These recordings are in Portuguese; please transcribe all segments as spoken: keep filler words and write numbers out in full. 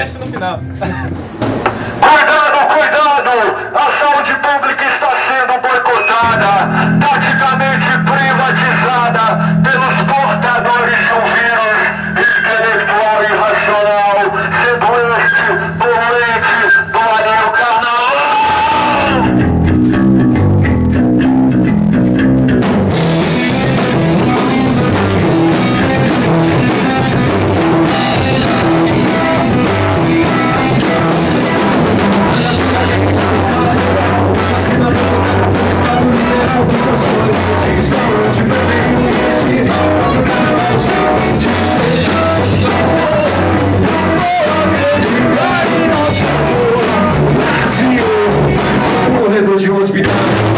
S no final. Cuidado, cuidado! A saúde pública está sendo boicotada, taticamente privatizada pelos portadores de um vírus intelectual e irracional, sendo este doente do anel carnal. De um hospital.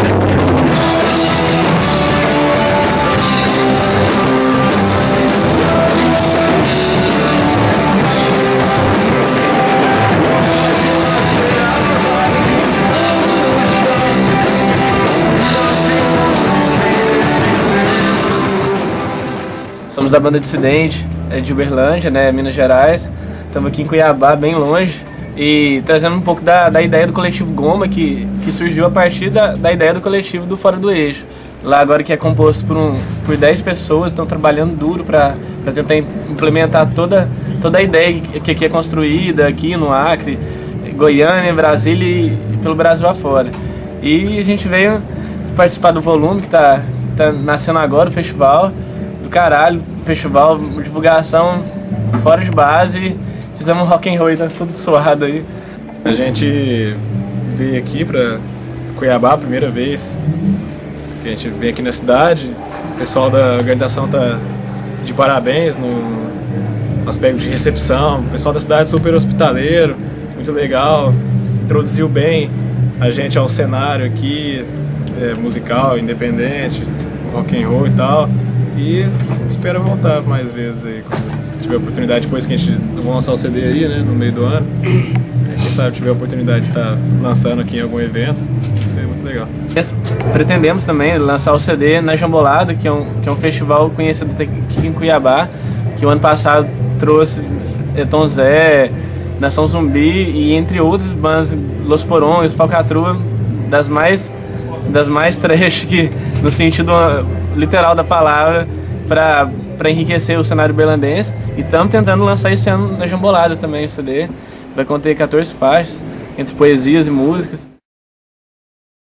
Somos da banda Dissidente, é de Uberlândia, né, Minas Gerais. Estamos aqui em Cuiabá, bem longe. E trazendo um pouco da, da ideia do Coletivo Goma, que, que surgiu a partir da, da ideia do coletivo do Fora do Eixo. Lá agora que é composto por, um, por dez pessoas, estão trabalhando duro para tentar implementar toda, toda a ideia que aqui é construída, aqui no Acre, Goiânia, Brasília e, e pelo Brasil afora. E a gente veio participar do Volume, que está tá nascendo agora, o festival, do caralho, festival, divulgação fora de base. Fizemos um rock and roll, tá tudo suado aí. A gente veio aqui pra Cuiabá a primeira vez que a gente vem aqui na cidade. O pessoal da organização tá de parabéns no aspecto de recepção. O pessoal da cidade super hospitaleiro, muito legal, introduziu bem a gente ao cenário aqui, é, musical, independente, rock and roll e tal. E espero voltar mais vezes aí, quando tiver oportunidade, depois que a gente vai lançar o C D aí, né, no meio do ano. Quem sabe tiver a oportunidade de estar lançando aqui em algum evento, isso é muito legal. Pretendemos também lançar o C D na Jambolada, que é um, que é um festival conhecido aqui em Cuiabá, que o ano passado trouxe Tom Zé, Nação Zumbi e entre outras bandas, Los Porões, Falcatrua, das mais, das mais trash que, no sentido literal da palavra, para para enriquecer o cenário berlandense. E estamos tentando lançar esse ano na Jambolada também o C D. Vai conter quatorze faixas, entre poesias e músicas.